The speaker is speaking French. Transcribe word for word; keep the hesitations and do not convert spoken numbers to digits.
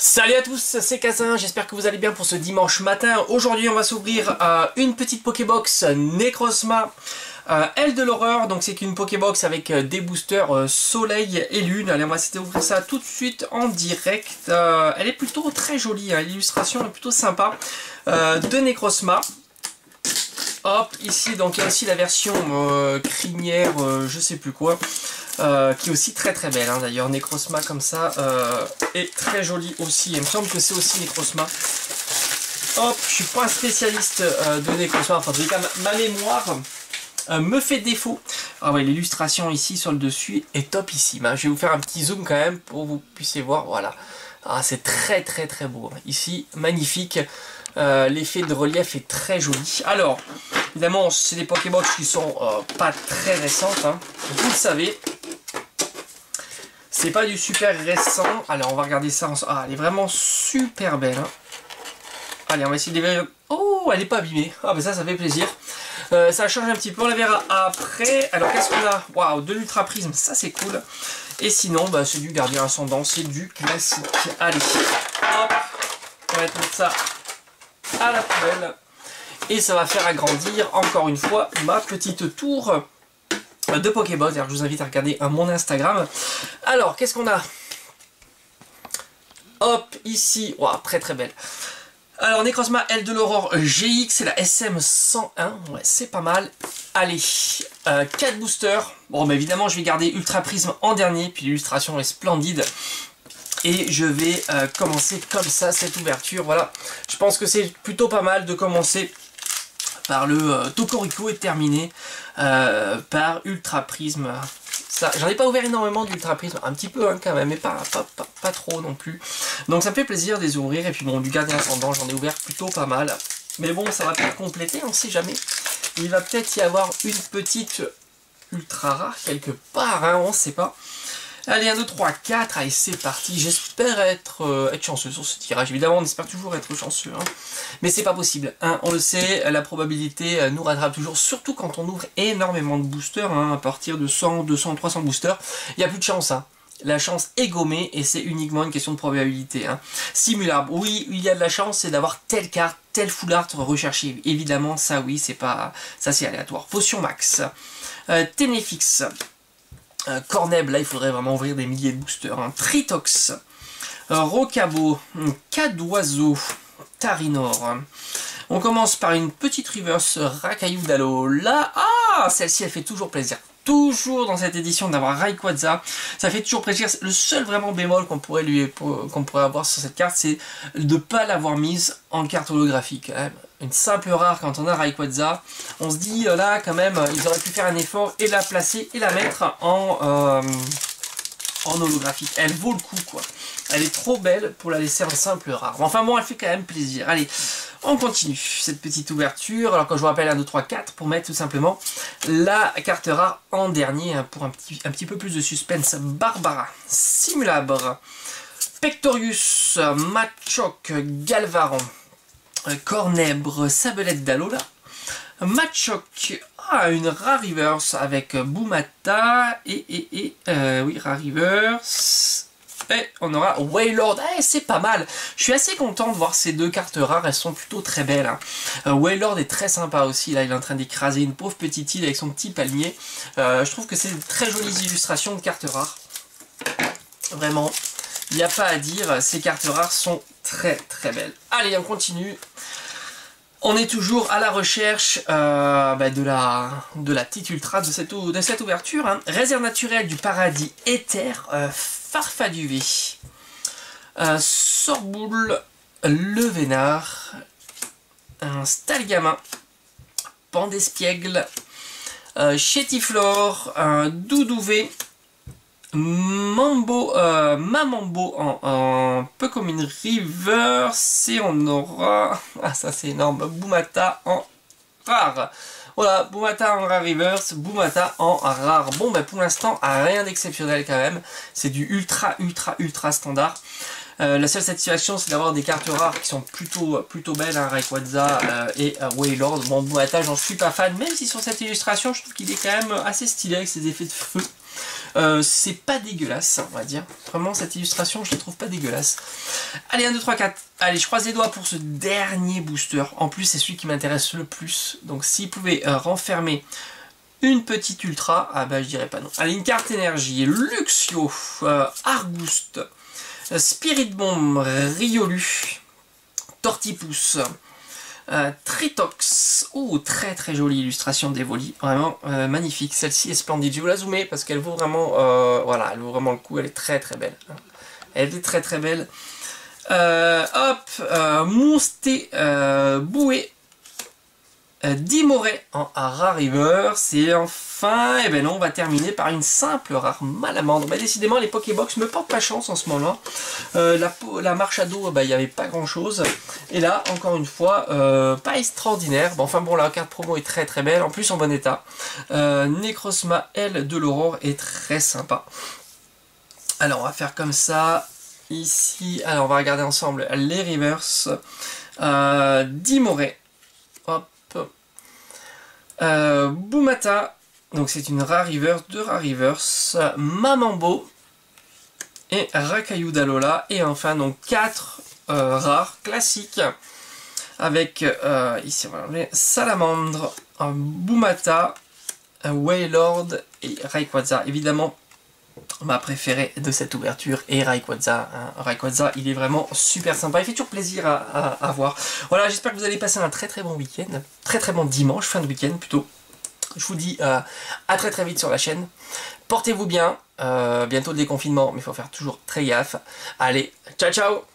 Salut à tous, c'est Kazin, j'espère que vous allez bien pour ce dimanche matin. Aujourd'hui on va s'ouvrir euh, une petite Pokébox Necrozma euh, Aile de l'horreur. Donc c'est une Pokébox avec euh, des boosters euh, soleil et lune. Allez, on va essayer d'ouvrir ça tout de suite en direct. Euh, elle est plutôt très jolie, hein. L'illustration est plutôt sympa euh, de Necrozma. Hop, ici donc il y a aussi la version euh, crinière, euh, je sais plus quoi. Euh, qui est aussi très très belle, hein. D'ailleurs Necrozma comme ça euh, est très jolie aussi, il me semble que c'est aussi Necrozma. Hop, je suis pas un spécialiste euh, de Necrozma, enfin en tout cas ma, ma mémoire euh, me fait défaut. Ah ouais, l'illustration ici sur le dessus est topissime, hein. Je vais vous faire un petit zoom quand même pour que vous puissiez voir, voilà. Ah, c'est très très très beau, hein. Ici, magnifique. Euh, L'effet de relief est très joli. Alors, évidemment, c'est des Pokébox qui sont euh, pas très récentes, hein. Vous le savez. C'est pas du super récent. Alors, on va regarder ça. En... Ah, elle est vraiment super belle, hein. Allez, on va essayer de les... Oh, elle est pas abîmée. Ah, ben ça, ça fait plaisir. Euh, ça change un petit peu. On la verra après. Alors, qu'est-ce qu'on a? Waouh, de l'Ultra Prisme. Ça, c'est cool. Et sinon, bah, c'est du Gardien Ascendant. C'est du classique. Allez, hop. On va mettre ça à la poubelle. Et ça va faire agrandir, encore une fois, ma petite tour de Pokébox. Alors, je vous invite à regarder à mon Instagram. Alors, qu'est-ce qu'on a? Hop, ici. Waouh, très très belle. Alors, Necrozma Aile de l'Aurore G X, c'est la S M cent un. Ouais, c'est pas mal. Allez, euh, quatre boosters. Bon, mais évidemment, je vais garder Ultra Prisme en dernier. Puis l'illustration est splendide. Et je vais euh, commencer comme ça, cette ouverture. Voilà, je pense que c'est plutôt pas mal de commencer par le euh, Tocorico et de terminer euh, par Ultra Prisme. Ça, j'en ai pas ouvert énormément d'Ultra Prisme, un petit peu hein, quand même, mais pas, pas, pas, pas trop non plus. Donc ça me fait plaisir de les ouvrir. Et puis bon, du Gardien Ascendant, j'en ai ouvert plutôt pas mal. Mais bon, ça va peut-être compléter, on sait jamais. Il va peut-être y avoir une petite ultra rare quelque part, hein, on sait pas. Allez, un, deux, trois, quatre, allez, c'est parti. J'espère être, euh, être chanceux sur ce tirage. Évidemment, on espère toujours être chanceux, hein. Mais c'est pas possible, hein. On le sait, la probabilité euh, nous rattrape toujours, surtout quand on ouvre énormément de boosters, hein, à partir de cent, deux cents, trois cents boosters. Il n'y a plus de chance, hein. La chance est gommée et c'est uniquement une question de probabilité, hein. Simulable, oui, il y a de la chance, c'est d'avoir telle carte, tel full art recherché. Évidemment, ça oui, c'est pas, ça c'est aléatoire. Potion max, euh, Ténéfix. Euh, Corneb, là il faudrait vraiment ouvrir des milliers de boosters, hein. Tritox, euh, Rocabo, Cadoiseau, Tarinor. On commence par une petite reverse Racaillou Dalo. Là, ah, celle-ci elle fait toujours plaisir. Toujours dans cette édition d'avoir Rayquaza, ça fait toujours plaisir. Le seul vraiment bémol qu'on pourrait lui qu'on pourrait avoir sur cette carte, c'est de ne pas l'avoir mise en carte holographique. Quand même. Une simple rare quand on a Rayquaza, on se dit là quand même, ils auraient pu faire un effort et la placer et la mettre en, euh, en holographique. Elle vaut le coup quoi. Elle est trop belle pour la laisser en simple rare. Enfin bon, elle fait quand même plaisir. Allez, on continue cette petite ouverture. Alors quand je vous rappelle un, deux, trois, quatre pour mettre tout simplement la carte rare en dernier, hein, pour un petit, un petit peu plus de suspense. Barbara, Simulabre, Pectorius, Machoc, Galvaron, Cornèbre, Sabelette d'Alola, Machoc, ah, une rare reverse avec Boumata et, et, et euh, oui, rare reverse. Et on aura Wailord, eh, c'est pas mal. Je suis assez content de voir ces deux cartes rares, elles sont plutôt très belles, hein. euh, Wailord est très sympa aussi, là il est en train d'écraser une pauvre petite île avec son petit palmier. euh, Je trouve que c'est de très jolies illustrations de cartes rares. Vraiment, il n'y a pas à dire, ces cartes rares sont très très belles. Allez, on continue. On est toujours à la recherche euh, bah de, la, de la petite ultra de cette, de cette ouverture, hein. Réserve naturelle du paradis éther, euh, Farfaduvé, euh, Sorboule, Le Vénard, un Stalgamin, Pandespiègle, euh, Chétiflore, un Doudouvé, Mambo, euh, Mamambo en, en peu comme une reverse, et on aura, ah ça c'est énorme, Boumata en rare. Voilà, Boumata en rare reverse, Boumata en rare. Bon, ben pour l'instant, rien d'exceptionnel quand même. C'est du ultra, ultra, ultra standard. Euh, la seule satisfaction, c'est d'avoir des cartes rares qui sont plutôt, plutôt belles, hein, Rayquaza euh, et euh, Wailord. Bon, Boumata, j'en suis pas fan, même si sur cette illustration, je trouve qu'il est quand même assez stylé avec ses effets de feu. Euh, c'est pas dégueulasse, on va dire. Vraiment, cette illustration, je la trouve pas dégueulasse. Allez, un, deux, trois, quatre. Allez, je croise les doigts pour ce dernier booster. En plus, c'est celui qui m'intéresse le plus. Donc, s'il pouvait euh, renfermer une petite ultra, ah bah je dirais pas non. Allez, une carte énergie, Luxio, euh, Argouste, Spirit Bomb, Riolu, Tortipousse, euh, Tritox. Oh, très très jolie illustration d'Evoli, vraiment euh, magnifique. Celle-ci est splendide. Je vais vous la zoomer parce qu'elle vaut vraiment, euh, voilà, elle vaut vraiment le coup. Elle est très très belle. Elle est très très belle. Euh, hop, euh, Monsté, euh, Boué, euh, Dimoré en rare reverse. Et enfin, et ben non, on va terminer par une simple rare Malamandre. Bah, décidément, les Pokébox me portent pas chance en ce moment-là. Euh, la, la marche à dos, bah, il n'y avait pas grand-chose. Et là, encore une fois, euh, pas extraordinaire. Bon, enfin bon, la carte promo est très très belle, en plus en bon état. Euh, Necrozma L de l'Aurore est très sympa. Alors, on va faire comme ça. Ici, alors on va regarder ensemble les reverse. Euh, Dimoré. Hop. Euh, Boumata. Donc c'est une rare reverse, deux rare reverse. Mamambo. Et Rakayu d'Alola. Et enfin, donc quatre euh, rares classiques. Avec, euh, ici on va enlever Salamandre, Boumata, Wailord et Rayquaza. Évidemment, ma préférée de cette ouverture est Rayquaza. Hein. Rayquaza, il est vraiment super sympa. Il fait toujours plaisir à, à, à voir. Voilà, j'espère que vous allez passer un très très bon week-end. Très très bon dimanche, fin de week-end plutôt. Je vous dis euh, à très très vite sur la chaîne. Portez-vous bien. Euh, bientôt le déconfinement, mais il faut faire toujours très gaffe. Allez, ciao ciao!